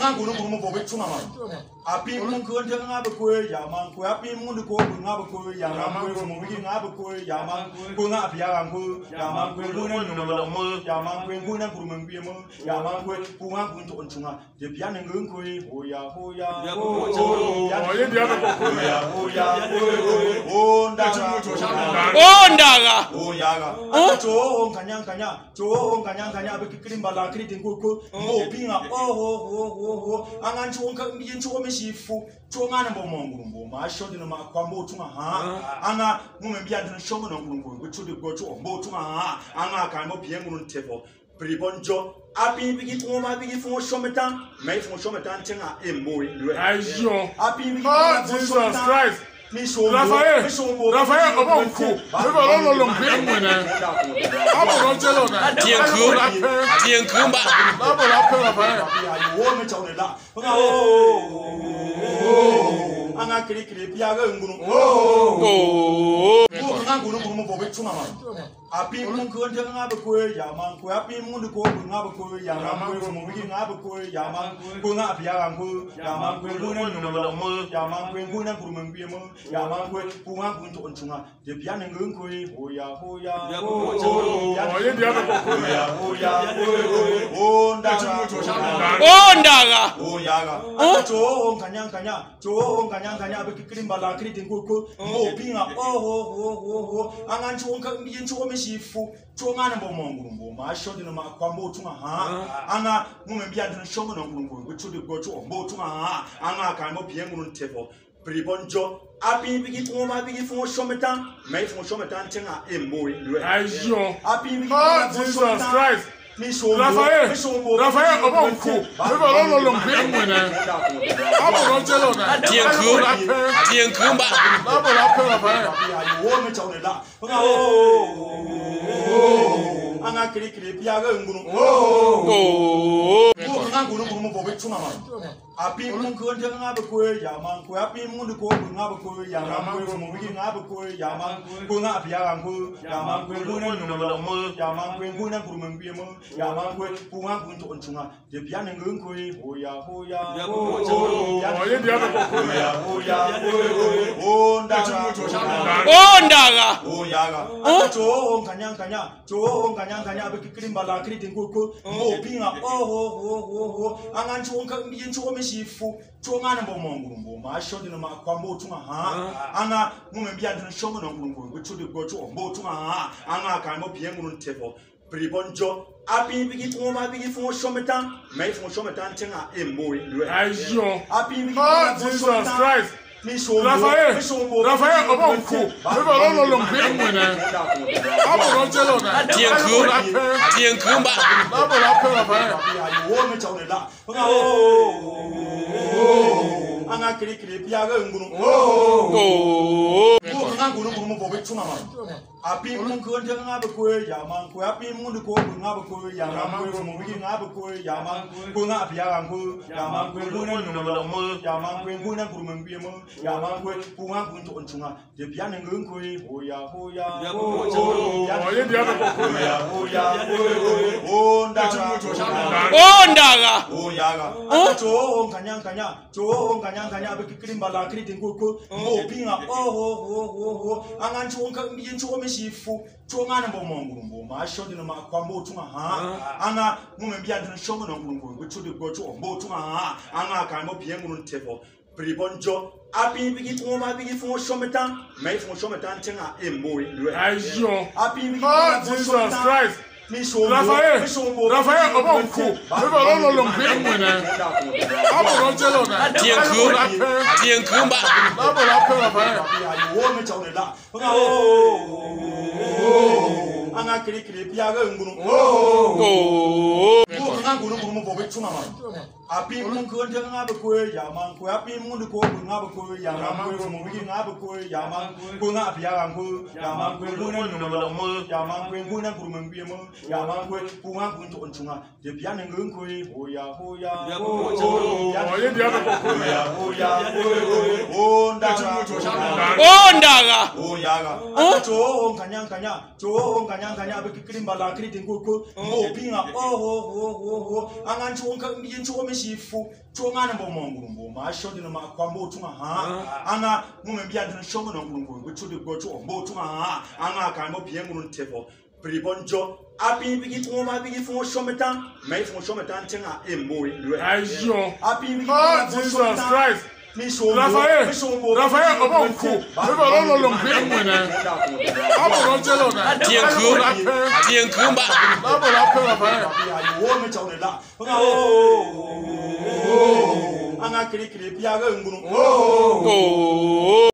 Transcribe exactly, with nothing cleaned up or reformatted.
ngunu ngunu bobe chunga ma api mun ko nje ngabe ko ya man ko api mun ko ngabe ko ya man ko mo wi ngabe ko ya man ko ngabe ya man ko ya man ko ngunu ngunu mo ya man ko ngunu ngunu mo bi mo ya man ko ko ngabe ko chunga de bia ne ngun ko ho ya ho ya ho ya bia ko ya ho ya o ndaga o ndaga o yaga jo kanyang kanya jo kanyang kanya be kikrimba la kritin ko ko mo pinga o ho ho ho ho angan jo ka mi jo me shifu jo ngana bo mongurumbo ma shodi no ma kwambo tunga ha anga mu me bia de shomo no ngurumbo go chudi go jo mbo tunga ha anga ka mo bia ngurun tefo pribonjo api bigi fuma bigi fuma shometan me fuma shometan tenga embo lwe ayo api bigi oh Jesus Christ Rafael, Rafael, ọba nkú, bíbá ọlọ́run ló ń gbé ẹ̀wọ̀n náà. Abọ̀rọ̀ jẹ́ lọ́nà. Díẹ̀ nkú, díẹ̀ nkú mbà. Lábọ̀rọ̀ apẹ́ Rafael. Anga kiri kiri biaga ngunu. Oh. Anga ngunu ngunu bobe chuma ma. Api mun ko nje ngabe ko ya man ko api mun ko ngabe ko ya man ko mo wi ngabe ko ya man ko ngabe ya ko ya man ko ngunu ngunu mo ya man ko ngunu ngunu mo mo ya man ko ko ngabe ko chunga de bia ne ngun ko ho ya ho ya ho ya bia ko ya ho ya o ndaga o ndaga o yaga jo kanyang kanya jo kanyang kanya be kikrimba la kritin ko ko mo pinga o ho ho ho ho angan jo ka mi jo me shifu jo ngana bo mongurumbo ma shodi no ma kwambo tunga ha anga mu me bia de shomo no ngurumbo go chudi go jo mbo tunga ha anga ka mo bia ngurun tefo pribonjo api bigi fuma bigi fuma shometan me fuma shometan tenga embo lwe ayo api bigi oh Jesus Christ Rafael, Rafael, ọba nkú, bíbá ọlọ́run ló ń gbé ẹ̀wọ̀n náà. Abọ̀rọ̀ jẹ́ lọ́nà. Díẹ̀ nkú, díẹ̀ nkú mbà. Lábọ̀rọ̀ apẹ́ Rafael. Anga kiri kiri biaga ngunu. Oh. Anga ngunu ngunu bobe chunga ma. Api mun ko nje ngabe ko ya man ko api mun ko ngabe ko ya man ko mo wi ngabe ko ya man ko ngabe ya ko ya man ko ngunu ngunu mo ya man ko ngunu ngunu mo bi mo ya man ko ko ngabe ko chunga de bia ne ngun ko ho ya ho ya ho ya bia ko ya ho ya o ndaga o ndaga o yaga jo kanyang kanya jo kanyang kanya be kikrimba la kritin ko ko mo pinga o ho ho ho ho angan jo ka mi jo me shifu jo ngana bo mongurumbo ma shodi no ma kwambo tunga ha anga mu me bia de shomo no ngurumbo go chudi go jo mbo tunga ha anga ka mo bia ngurun tefo pribonjo api bigi fuma bigi fuma shometan me fuma shometan tenga embo lwe ayo api bigi oh Jesus Christ Rafael, Rafael, ọba nkú, bíbá ọlọ́run ló ń gbé ẹ̀wọ̀n náà. Abọ̀rọ̀ jẹ́ lọ́nà. Díẹ̀ nkú, díẹ̀ nkú mbà. Lábọ̀rọ̀ apẹ́ Rafael. Anga kiri kiri biaga ngunu. Oh. Anga ngunu ngunu bobe chunga ma. Api mun ko nje ngabe ko ya man ko api mun ko ngabe ko ya man ko mo wi ngabe ko ya man ko ngabe ya ko ya man ko ngunu ngunu mo ya man ko ngunu ngunu mo bi mo ya man ko ko ngabe ko chunga de bia ne ngun ko ho ya ho ya ho ya bia ko ya ho ya o ndaga o ndaga o yaga jo kanyang kanya jo kanyang kanya be kikrimba la kritin ko ko mo pinga o ho ho ho ho angan jo ka mi jo me shifu jo ngana bo mongurumbo ma shodi no ma kwambo tunga ha anga mu me bia de shomo no ngurumbo go chudi go jo mbo tunga ha anga ka mo bia ngurun tefo pribonjo api bigi fuma bigi fuma shometan me fuma shometan tenga embo lwe ayo api bigi oh Jesus Christ Rafael, Rafael, ọba nkú, bíbá ọlọ́run ló ń gbé ẹ̀wọ̀n náà. Abọ̀rọ̀ jẹ́ lọ́nà. Díẹ̀ nkú, díẹ̀ nkú mbà. Lábọ̀rọ̀ apẹ́ Rafael. Anga kiri kiri biaga ngunu. Oh. Anga ngunu ngunu bobe chunga ma. Api mun ko nje ngabe ko ya man ko api mun ko ngabe ko ya man ko mo wi ngabe ko ya man ko ngabe ya ko ya man ko ngunu ngunu mo ya man ko ngunu ngunu mo bi mo ya man ko ko ngabe ko chunga de bia ne ngun ko ho ya ho ya ho ya bia ko ya ho ya o ndaga o ndaga o yaga jo kanyang kanya jo kanyang kanya be kikrimba la kritin ko ko mo pinga o ho ho ho ho angan chonka yin chome shifu chongana bo monguru bo ma shodi no ma kwambo tunga ha anga mume bia dun shongo no nguru go chudi go chu bo tunga ha anga kan bo bien nguru tefo pribonjo api bigi fu ma bigi fu shometan mai fu shometan tenga embo lwe ayo api bigi oh Jesus Christ Rafael, Rafael, ọba òkú, bíbẹ̀ ọlọ́run ló ń pè é mú ẹ̀. Abọ̀rọ̀ jẹ́ lọ́nà. Tiẹ̀ nkú, tiẹ̀ nkú mbà. Abọ̀rọ̀ apẹ̀ Rafael. Anga kiri kiri biya ga ngunu.